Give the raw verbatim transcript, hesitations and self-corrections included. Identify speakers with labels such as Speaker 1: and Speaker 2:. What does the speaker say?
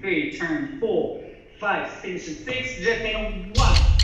Speaker 1: three, turn four, five, finish six, jet tail, one.